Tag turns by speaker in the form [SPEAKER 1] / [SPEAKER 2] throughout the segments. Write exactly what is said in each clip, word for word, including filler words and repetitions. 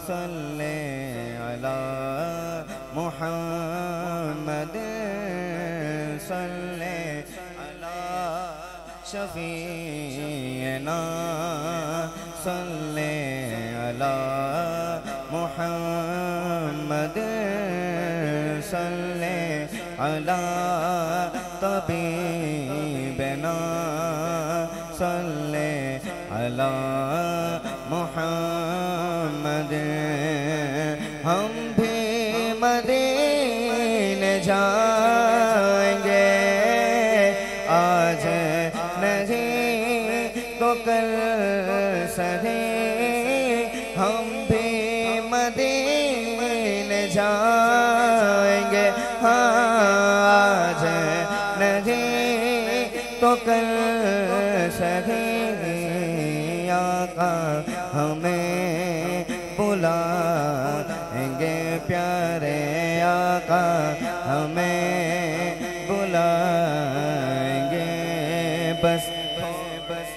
[SPEAKER 1] सल्ले अला मुहम्मद सल्ले अला शफीना सल्ले अला मुहम्मद सल्ले अला तबीबना सल्ले अला मुहम्मद। हम भी मदीने जाएंगे आज नहीं तो कल सही। हम भी मदीने जाएंगे आज नहीं तो कल सही। आका हमें बुलाएंगे प्यारे आका हमें बुलाएंगे। बस बस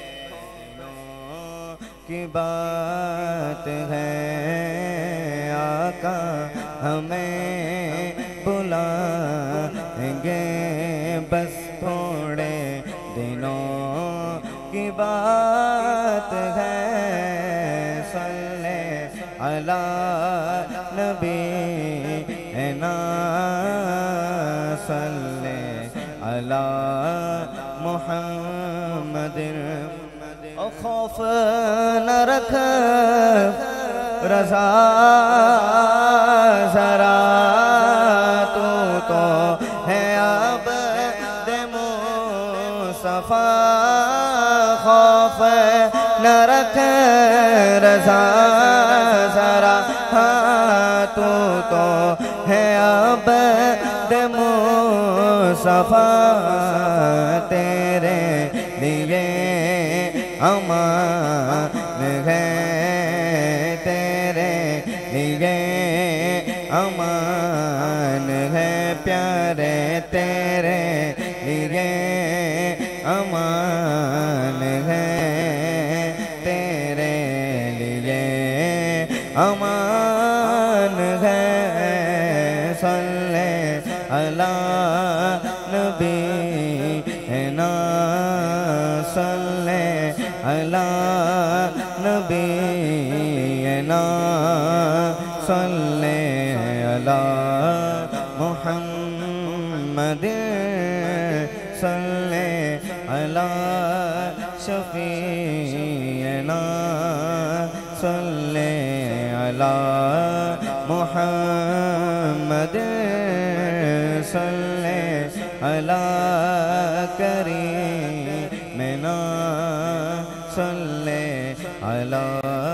[SPEAKER 1] की बात है आका हमें बुलाएंगे। बस थोड़े दिनों की बात है। सल्ले अला नबी ना सल्ले अला मुहम्मद। खौफ न रख रज़ा ज़रा तू तो है अब्द मुस्तफ़ा। खौफ न रख रज़ा ज़रा तू तो है अब्द मुस्तफ़ा। तेरे लिए अमान है तेरे लिए अमान है प्यारे तेरे लिए अमान है तेरे लिए अमान है। सल्ले अला नबी ना सल्ले अला नबी ना सल्ले अला मुहम्मद सल्ले अला शफीना सल्ले अला मुहम्मद सल्ले अला करीमना सल्ले अला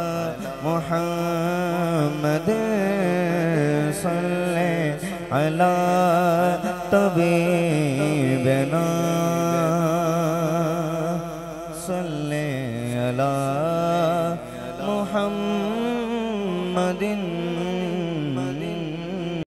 [SPEAKER 1] मुहम्मद सल्ले अला तबी